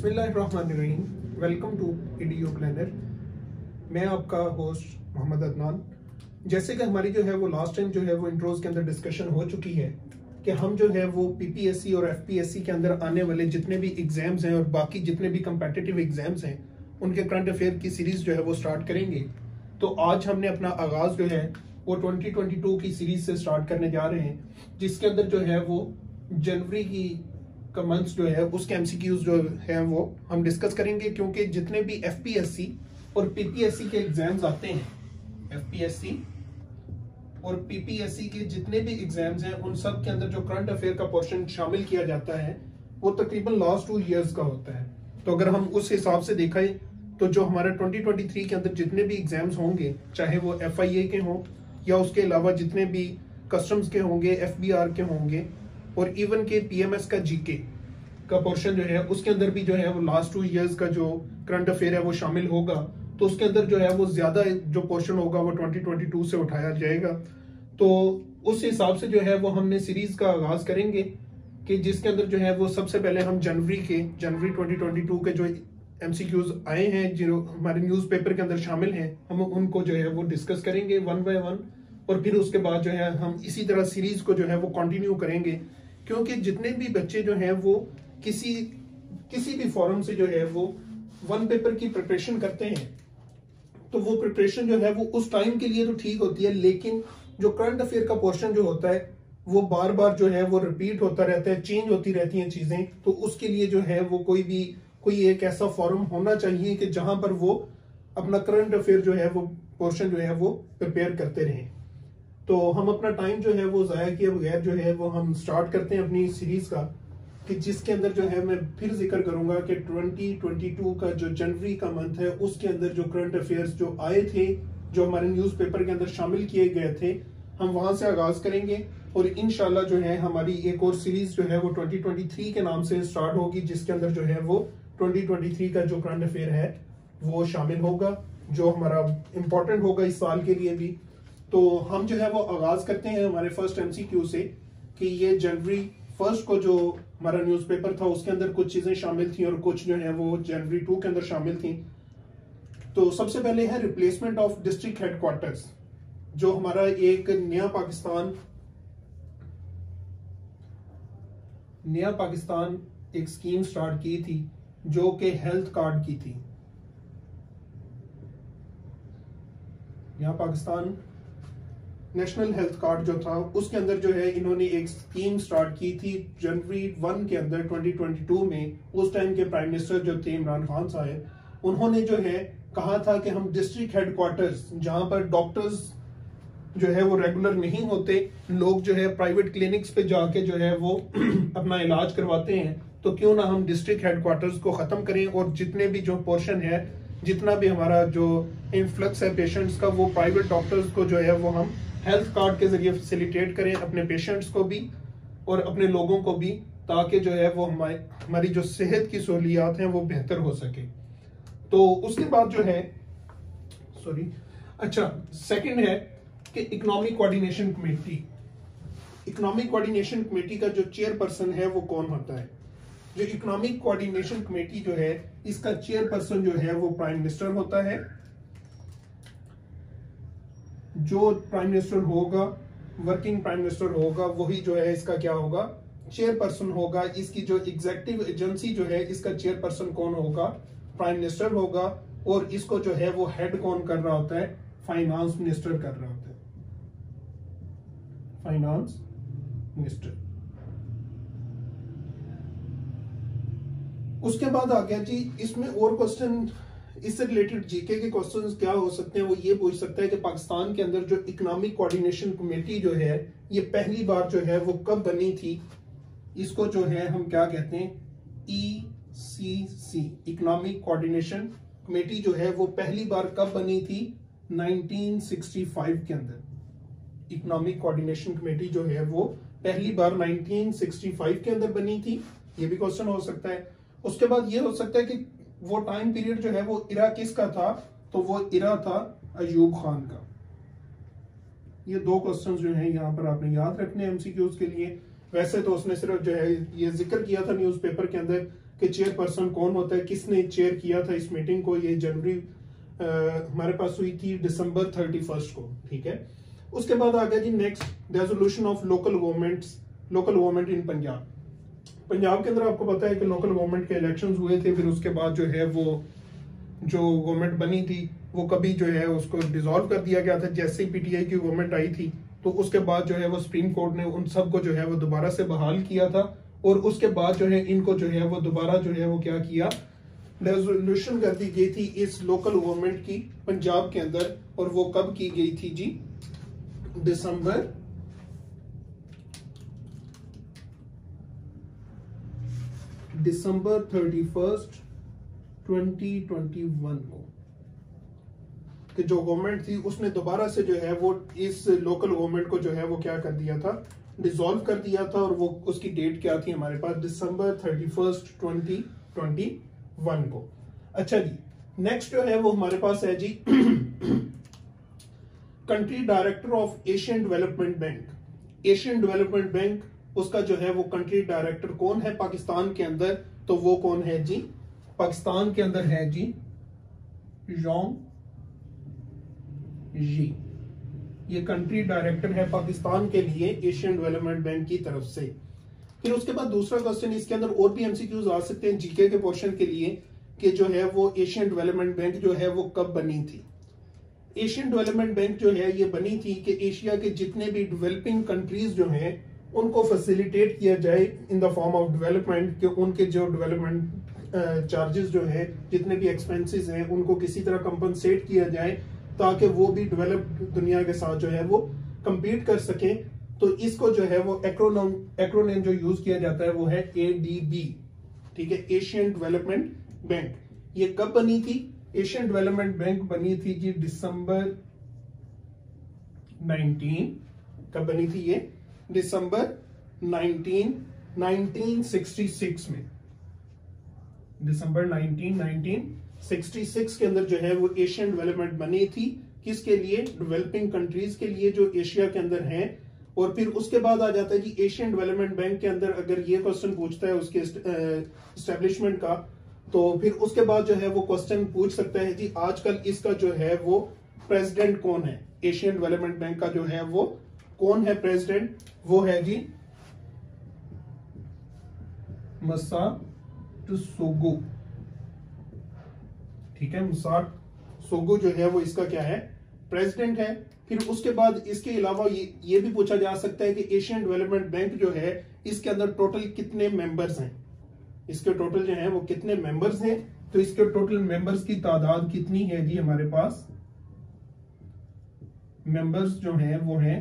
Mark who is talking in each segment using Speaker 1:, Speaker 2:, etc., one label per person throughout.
Speaker 1: बिस्मिल्लाहिर्रहमानिर्रहीम। Welcome to EDU planner. मैं आपका होस्ट मोहम्मद अदनान। जैसे कि हमारी जो है वो लास्ट टाइम जो है वो इंट्रोज के अंदर डिस्कशन हो चुकी है कि हम जो है वो पीपीएससी और एफपीएससी के अंदर आने वाले जितने भी एग्जाम्स हैं और बाकी जितने भी कंपेटिटिव एग्जाम्स हैं उनके करंट अफेयर की सीरीज जो है वो स्टार्ट करेंगे। तो आज हमने अपना आगाज जो है वो 2022 की सीरीज से स्टार्ट करने जा रहे हैं, जिसके अंदर जो है वो जनवरी की का मंथ्स जो है उसके एमसीक्यूज जो है वो हम डिस्कस करेंगे, क्योंकि जितने भी एफपीएससी और पीपीएससी के एग्जाम्स आते हैं, एफपीएससी और पीपीएससी के जितने भी एग्जाम्स हैं उन सब के अंदर जो करंट अफेयर का पोर्शन शामिल किया जाता है वो तकरीबन लास्ट 2 इयर्स का होता है। तो अगर हम उस हिसाब से देखें तो जो हमारे 2023 के अंदर जितने भी एग्जाम्स होंगे, चाहे वो एफआईए के हों या उसके अलावा जितने भी कस्टम्स के होंगे, एफबीआर के होंगे और इवन के पीएमएस का जीके का पोर्शन जो है उसके अंदर भी जो है वो लास्ट 2 इयर्स का जो करंट अफेयर है वो शामिल होगा। तो उसके अंदर जो है वो ज्यादा जो पोर्शन होगा वो 2022 से उठाया जाएगा। तो उस हिसाब से जो है वो हमने सीरीज का आगाज करेंगे कि जिसके अंदर जो है वो सबसे पहले हम जनवरी 2022 के जो एमसीक्यूज आए हैं जो हमारे न्यूज़पेपर के अंदर शामिल हैं, हम उनको जो है वो डिस्कस करेंगे वन बाय वन। और फिर उसके बाद जो है हम इसी तरह सीरीज को जो है वो कंटिन्यू करेंगे, क्योंकि जितने भी बच्चे जो हैं वो किसी भी फॉरम से जो है वो वन पेपर की प्रिपरेशन करते हैं तो वो प्रिपरेशन जो है वो उस टाइम के लिए तो ठीक होती है, लेकिन जो करंट अफेयर का पोर्शन जो होता है वो बार बार जो है वो रिपीट होता रहता है, चेंज होती रहती हैं चीजें। तो उसके लिए जो है वो कोई एक ऐसा फॉरम होना चाहिए कि जहां पर वो अपना करंट अफेयर जो है वो पोर्शन जो है वो प्रिपेयर करते रहें। तो हम अपना टाइम जो है वो जाया किए बगैर जो है वो हम स्टार्ट करते हैं अपनी सीरीज का, कि जिसके अंदर जो है मैं फिर जिक्र करूंगा कि 2022 का जो जनवरी का मंथ है उसके अंदर जो करंट अफेयर्स जो आए थे, जो हमारे न्यूज़पेपर के अंदर शामिल किए गए थे, हम वहां से आगाज करेंगे। और इंशाल्लाह जो है हमारी एक और सीरीज जो है वो 2023 के नाम से स्टार्ट होगी, जिसके अंदर जो है वो 2023 का जो करंट अफेयर है वो शामिल होगा, जो हमारा इम्पोर्टेंट होगा इस साल के लिए भी। तो हम जो है वो आगाज करते हैं हमारे फर्स्ट एमसीक्यू से कि ये जनवरी 1 को जो हमारा न्यूज़पेपर था उसके अंदर कुछ चीजें शामिल थी और कुछ जो है वो जनवरी 2 के अंदर शामिल थी। तो सबसे पहले है रिप्लेसमेंट ऑफ डिस्ट्रिक्ट हेडक्वार्टर्स, जो हमारा एक नया पाकिस्तान एक स्कीम स्टार्ट की थी जो कि हेल्थ कार्ड की थी। नया पाकिस्तान नेशनल हेल्थ कार्ड जो था उसके अंदर जो है इन्होंने एक स्कीम स्टार्ट की थी जनवरी 1 के अंदर 2022 में। उस टाइम के प्राइम मिनिस्टर जो थे इमरान खान साहब, उन्होंने जो है कहा था कि हम डिस्ट्रिक्ट हेडक्वार्टर्स जहां पर डॉक्टर्स जो है वो रेगुलर नहीं होते, लोग जो है प्राइवेट क्लिनिक्स पे जाके जो है वो अपना इलाज करवाते हैं, तो क्यों ना हम डिस्ट्रिक्ट हेडक्वार्टर्स को खत्म करें और जितने भी जो पोर्शन है, जितना भी हमारा जो इन्फ्लक्स है पेशेंट्स का, वो प्राइवेट डॉक्टर्स को जो है वो हम हेल्थ कार्ड के जरिए फैसिलिटेट करें, अपने पेशेंट्स को भी और अपने लोगों को भी, ताकि जो है वो हमारी जो सेहत की सहूलियात हैं वो बेहतर हो सके। तो उसके बाद जो है सेकंड है कि economic coordination committee. Economic coordination committee का जो चेयरपर्सन है वो कौन होता है? जो इकोनॉमिक कोऑर्डिनेशन कमेटी जो है इसका चेयरपर्सन जो है वो प्राइम मिनिस्टर होता है। जो प्राइम मिनिस्टर होगा, वर्किंग प्राइम मिनिस्टर होगा, वही जो है इसका क्या होगा, चेयरपर्सन होगा। इसकी जो एग्जीक्यूटिव एजेंसी जो है इसका चेयरपर्सन कौन होगा? प्राइम मिनिस्टर होगा। और इसको जो है वो हेड कौन कर रहा होता है? फाइनेंस मिनिस्टर कर रहा होता है, फाइनेंस मिनिस्टर। उसके बाद आ गया जी, इसमें और क्वेश्चन इससे रिलेटेड जीके के क्वेश्चंस क्या हो सकते हैं? वो ये पूछ सकता है कि पाकिस्तान के अंदर जो इकोनॉमिक कोऑर्डिनेशन कमेटी जो है ये पहली बार जो है वो कब बनी थी? इसको जो है हम क्या कहते हैं? ECC, इकोनॉमिक कोऑर्डिनेशन कमेटी जो है वो पहली बार कब बनी थी? 1965 के अंदर। इकोनॉमिक कोऑर्डिनेशन कमेटी जो है वो पहली बार 1965 के अंदर बनी थी, ये भी क्वेश्चन हो सकता है। उसके बाद ये हो सकता है कि वो टाइम पीरियड जो है वो इरा किसका था? तो वो इरा था अयूब खान का। ये 2 क्वेश्चंस जो हैं यहाँ पर आपने याद रखने एमसीक्यूज के लिए। वैसे तो उसने सिर्फ जो है ये जिक्र किया था न्यूज़पेपर के अंदर कि चेयरपर्सन कौन होता है, किसने चेयर किया था इस मीटिंग को। ये जनवरी हमारे पास हुई थी दिसंबर 31 को, ठीक है। उसके बाद आ गया जी next resolution of local government in Punjab. Punjab के अंदर आपको पता है कि लोकल गवर्नमेंट के इलेक्शंस हुए थे, फिर उसके बाद जो है वो जो गवर्नमेंट बनी थी वो कभी जो है उसको डिसॉल्व कर दिया गया था। जैसे ही पीटीआई की गवर्नमेंट आई थी तो उसके बाद जो है वो सुप्रीम कोर्ट ने उन सबको जो है वो दोबारा से बहाल किया था, और उसके बाद जो है इनको जो है वो दोबारा जो है वो क्या किया, रेजोल्यूशन कर दी गई थी इस लोकल गवर्नमेंट की पंजाब के अंदर। और वो कब की गई थी जी, दिसंबर 31, 2021 को, कि जो गवर्नमेंट थी उसने दोबारा से जो है वो इस लोकल गवर्नमेंट को जो है वो क्या कर दिया था, डिसॉल्व कर दिया था। और वो उसकी डेट क्या थी हमारे पास, दिसंबर 31, 2021 को। अच्छा जी, नेक्स्ट जो है वो हमारे पास है जी country director of Asian development bank. Asian development bank, उसका जो है वो कंट्री डायरेक्टर कौन है पाकिस्तान के अंदर, तो वो कौन है जी, पाकिस्तान के अंदर है जी जोंग जी। ये कंट्री डायरेक्टर है पाकिस्तान के लिए एशियन डेवलपमेंट बैंक की तरफ से। फिर उसके बाद दूसरा क्वेश्चन, इसके अंदर और भी एमसीक्यूज आ सकते हैं जीके के पोर्शन के लिए, कि जो है वो एशियन डेवलपमेंट बैंक जो है वो कब बनी थी। एशियन डेवलपमेंट बैंक जो है ये बनी थी कि एशिया के जितने भी डेवलपिंग कंट्रीज जो हैं उनको फैसिलिटेट किया जाए in the form of development, कि उनके जो डेवलपमेंट चार्जेस जो है, जितने भी एक्सपेंसेस हैं, उनको किसी तरह कंपनसेट किया जाए ताकि वो भी डेवलप्ड दुनिया के साथ जो है वो compete कर सकें। तो इसको जो है वो एक्रोनेम जो यूज किया जाता है वो है ADB, ठीक है, एशियन डेवलपमेंट बैंक। ये कब बनी थी, एशियन डेवलपमेंट बैंक बनी थी जी दिसंबर 19, कब बनी थी ये, दिसंबर 1966 में। दिसंबर 1966 के अंदर जो है वो एशियन डेवलपमेंट बनी थी। किसके लिए, डेवलपिंग कंट्रीज के लिए जो एशिया के अंदर हैं। और फिर उसके बाद आ जाता है जी एशियन डेवलपमेंट बैंक के अंदर अगर ये क्वेश्चन पूछता है उसके एस्टेब्लिशमेंट का, तो फिर उसके बाद जो है वो क्वेश्चन पूछ सकता है जी आजकल इसका जो है वो प्रेसिडेंट कौन है, एशियन डेवलपमेंट बैंक का जो है वो कौन है प्रेसिडेंट, वो है जी मसात्सुगु, ठीक है, मसात्सुगु जो है वो इसका क्या है, प्रेसिडेंट है। फिर उसके बाद इसके अलावा ये भी पूछा जा सकता है कि एशियन डेवलपमेंट बैंक जो है इसके अंदर टोटल कितने मेंबर्स हैं, इसके टोटल जो है वो कितने मेंबर्स हैं। तो इसके टोटल मेंबर्स की तादाद कितनी है जी, हमारे पास मेंबर्स जो हैं वो हैं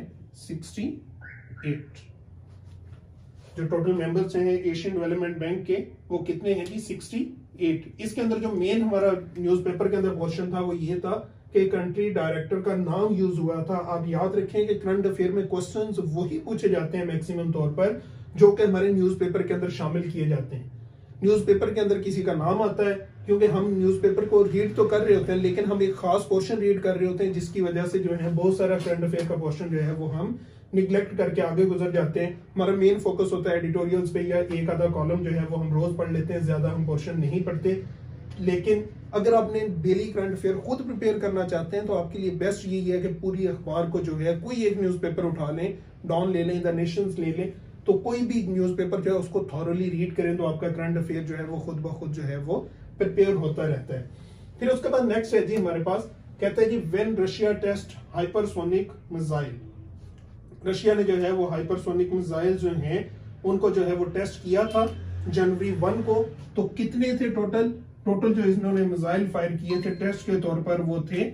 Speaker 1: 68। जो टोटल मेंबर्स हैं एशियन डेवलपमेंट बैंक के वो कितने हैं जी, 68। इसके अंदर जो मेन हमारा न्यूज़पेपर के अंदर क्वेश्चन था वो ये था कि कंट्री डायरेक्टर का नाम यूज हुआ था। आप याद रखें कि करंट अफेयर में क्वेश्चंस वही पूछे जाते हैं मैक्सिमम तौर पर जो कि हमारे न्यूज़पेपर के अंदर शामिल किए जाते हैं। न्यूज़पेपर के अंदर किसी का नाम आता है क्योंकि हम न्यूज़पेपर को रीड तो कर रहे होते हैं लेकिन हम एक खास पोर्शन रीड कर रहे होते हैं, जिसकी वजह से जो है बहुत सारा करंट अफेयर का पोर्शन जो है वो हम निग्लेक्ट करके आगे गुजर जाते हैं। हमारा मेन फोकस होता है एडिटोरियल्स पे या एक आधा कॉलम जो है वो हम रोज पढ़ लेते हैं, ज्यादा हम पोर्शन नहीं पढ़ते। लेकिन अगर आपने डेली करंट अफेयर खुद प्रिपेयर करना चाहते हैं तो आपके लिए बेस्ट यही है कि पूरी अखबार को जो है कोई एक न्यूज़पेपर उठा लें, डॉन ले लें, द नेशंस ले लें, तो कोई भी न्यूज़पेपर जो है उसको थॉरली रीड करें तो आपका करंट अफेयर जो है वो खुद ब खुद जो है वो प्रिपेयर होता रहता है। फिर उसके बाद नेक्स्ट है जी हमारे पास, कहते हैं जी when Russia test hypersonic missile. Russia ने जो है वो हाइपरसोनिक मिसाइल जो हैं उनको जो है वो टेस्ट किया था जनवरी 1 को। तो कितने थे टोटल जो इन्होंने मिसाइल फायर किए थे टेस्ट के तौर पर, वो थे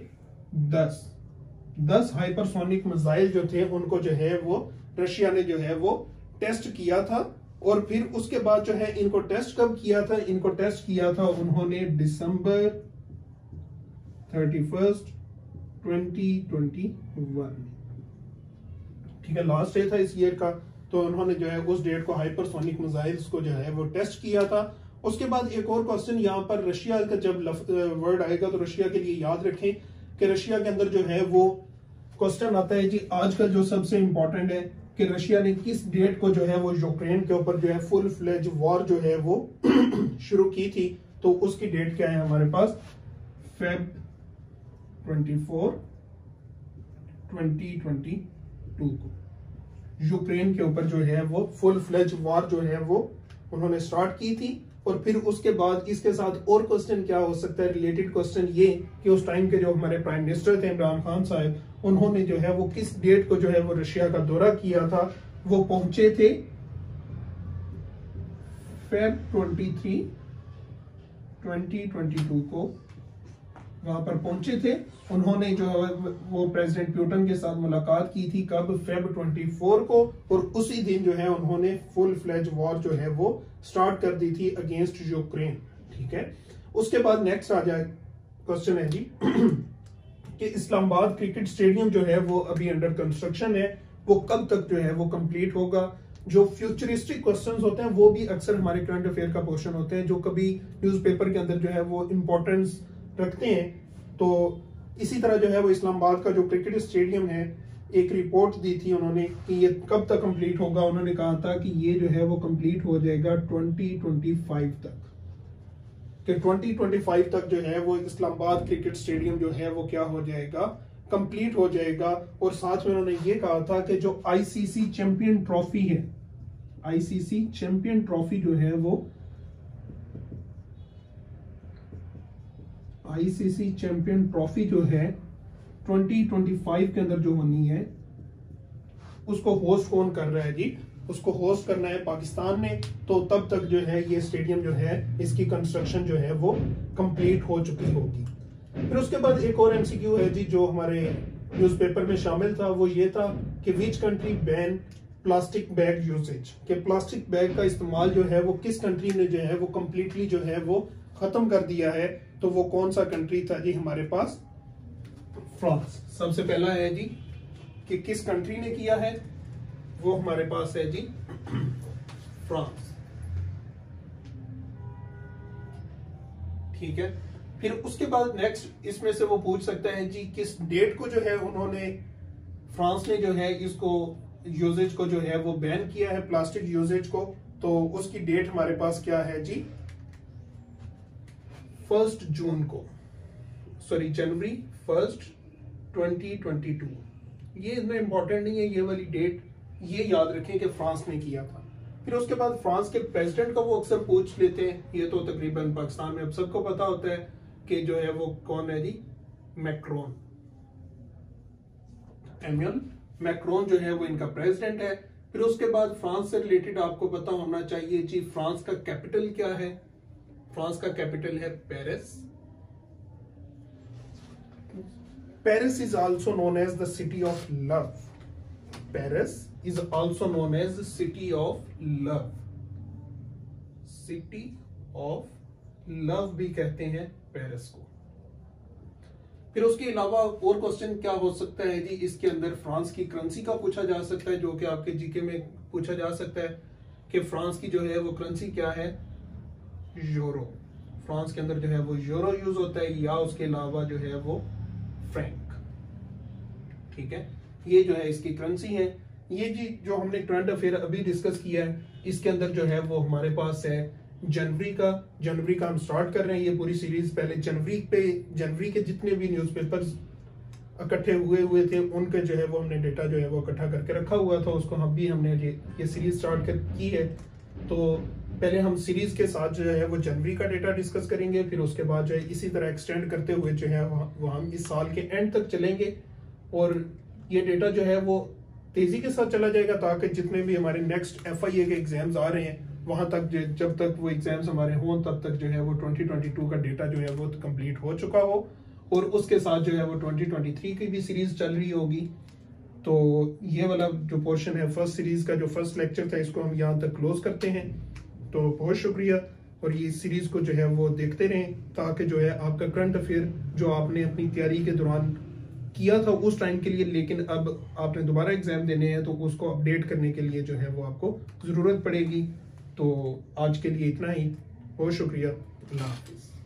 Speaker 1: 10 हाइपरसोनिक मिसाइल जो थे उनको जो है वो रशिया ने जो है वो टेस्ट किया था। और फिर उसके बाद जो है इनको टेस्ट कब किया था, इनको टेस्ट किया था उन्होंने दिसंबर 31, 2021, ठीक है, लास्ट डे था इस ईयर का। तो उन्होंने जो है उस डेट को हाइपरसोनिक मिसाइल्स को जो है वो टेस्ट किया था। उसके बाद एक और क्वेश्चन यहाँ पर रशिया का जब वर्ड आएगा तो रशिया के लिए याद रखें कि रशिया के अंदर जो है वो क्वेश्चन आता है जी आजकल जो सबसे इंपॉर्टेंट है कि रशिया ने किस डेट को जो है वो यूक्रेन के ऊपर जो है फुल फ्लेज वॉर जो है वो शुरू की थी। तो उसकी डेट क्या है हमारे पास, फेब 24 2022 को यूक्रेन के ऊपर जो है वो फुल फ्लेज वॉर जो है वो उन्होंने स्टार्ट की थी। और फिर उसके बाद इसके साथ और क्वेश्चन क्या हो सकता है, रिलेटेड क्वेश्चन ये कि उस टाइम के जो हमारे प्राइम मिनिस्टर थे इमरान खान साहब, उन्होंने जो है वो किस डेट को जो है वो रशिया का दौरा किया था। वो पहुंचे थे फेब 23 2022 को वहां पर पहुंचे थे। उन्होंने जो है वो प्रेसिडेंट पुतिन के साथ मुलाकात की थी, कब, फेब 24 को। और उसी दिन जो है उन्होंने फुल फ्लेज वॉर जो है वो स्टार्ट कर दी थी अगेंस्ट यूक्रेन। ठीक है, उसके बाद नेक्स्ट आ जाए क्वेश्चन है जी कि इस्लामाबाद क्रिकेट स्टेडियम जो है वो अभी अंडर कंस्ट्रक्शन है, वो कब तक जो है वो कंप्लीट होगा। जो फ्यूचरिस्टिक क्वेश्चंस होते हैं वो भी अक्सर हमारे करंट अफेयर का पोर्शन होते हैं, जो कभी न्यूज़पेपर के अंदर जो है वो इंपॉर्टेंस रखते हैं। तो इसी तरह जो है वो इस्लामाबाद का जो क्रिकेट स्टेडियम है, एक रिपोर्ट दी थी उन्होंने कि ये कब तक कंप्लीट होगा। उन्होंने कहा था कि ये जो है वो कंप्लीट हो जाएगा 2025 तक, कि 2025 तक जो है वो इस्लामाबाद क्रिकेट स्टेडियम जो है वो क्या हो जाएगा, कंप्लीट हो जाएगा। और साथ में उन्होंने ये कहा था कि जो आईसीसी चैंपियन ट्रॉफी है, आईसीसी चैंपियन ट्रॉफी जो है वो आईसीसी चैंपियन ट्रॉफी जो है 2025 के अंदर जो होनी है, उसको होस्ट कौन कर रहा है जी, उसको होस्ट करना है पाकिस्तान ने। तो तब तक जो है ये स्टेडियम जो है इसकी कंस्ट्रक्शन जो है वो कंप्लीट हो चुकी होगी। फिर उसके बाद एक और एमसीक्यू है जी जो हमारे न्यूज़पेपर में शामिल था, वो ये था कि which country ban plastic bag usage, कि प्लास्टिक बैग का इस्तेमाल जो है वो किस कंट्री ने जो है वो कंप्लीटली जो है वो खत्म कर दिया है। तो वो कौन सा कंट्री था जी हमारे पास, फ्रांस। सबसे पहला है जी कि किस कंट्री ने किया है, वो हमारे पास है जी फ्रांस। ठीक है, फिर उसके बाद नेक्स्ट इसमें से वो पूछ सकता है जी किस डेट को जो है उन्होंने, फ्रांस ने जो है इसको यूजेज को जो है वो बैन किया है, प्लास्टिक यूजेज को। तो उसकी डेट हमारे पास क्या है जी, 1 जून को, सॉरी जनवरी 1 2022। ये इतना इंपॉर्टेंट नहीं है ये वाली डेट, ये याद रखें कि फ्रांस ने किया था। फिर उसके बाद फ्रांस के प्रेसिडेंट का वो अक्सर पूछ लेते हैं, ये तो तकरीबन पाकिस्तान में अब सबको पता होता है कि जो है वो कौन है जी, मैक्रोन। एम्यूल मैक्रोन जो है वो इनका प्रेसिडेंट है। फिर उसके बाद फ्रांस से रिलेटेड आपको पता होना चाहिए जी फ्रांस का कैपिटल क्या है। फ्रांस का कैपिटल है Paris. Paris is also known as the city of love. Paris is also known as city of love. City of love भी कहते हैं पेरिस को। फिर उसके अलावा और क्वेश्चन क्या हो सकता है जी, इसके अंदर फ्रांस की करेंसी का पूछा जा सकता है, जो कि आपके जीके में पूछा जा सकता है कि फ्रांस की जो है वो करेंसी क्या है, यूरो। फ्रांस के अंदर जो है वो यूरो यूज होता है, या उसके अलावा जो है वो फ्रैंक। ठीक है, ये जो है इसकी करेंसी है। ये जी जो हमने करंट अफेयर अभी डिस्कस किया है, इसके अंदर जो है वो हमारे पास है जनवरी का हम स्टार्ट कर रहे हैं ये पूरी सीरीज। पहले जनवरी के जितने भी न्यूज़पेपर्स इकट्ठे हुए थे उनके जो है वो हमने डेटा जो है वो इकट्ठा करके रखा हुआ था, उसको हमने ये सीरीज स्टार्ट की है। तो पहले हम सीरीज के साथ जो है वो जनवरी का डेटा डिस्कस करेंगे, फिर उसके बाद जो है इसी तरह एक्सटेंड करते हुए जो है वो हम इस साल के एंड तक चलेंगे। और ये डेटा जो है वो तेजी के साथ चला जाएगा ताकि जितने भी हमारे नेक्स्ट FIA के एग्जाम्स आ रहे हैं वहां तक जब तक वो एग्जाम्स हमारे हों तब तक जो है वो 2022 का डेटा जो है वो कंप्लीट हो चुका हो, और उसके साथ जो है वो 2023 की भी सीरीज चल रही होगी। तो ये वाला जो पोर्शन है फर्स्ट सीरीज का, जो फर्स्ट लेक्चर था, इसको हम यहाँ तक क्लोज करते हैं। तो बहुत शुक्रिया, और ये सीरीज को जो है वो देखते रहें ताकि जो है आपका करंट अफेयर जो आपने अपनी तैयारी के दौरान किया था उस टाइम के लिए, लेकिन अब आपने दोबारा एग्जाम देने हैं तो उसको अपडेट करने के लिए जो है वो आपको जरूरत पड़ेगी। तो आज के लिए इतना ही, बहुत शुक्रिया, अल्लाह हाफिज।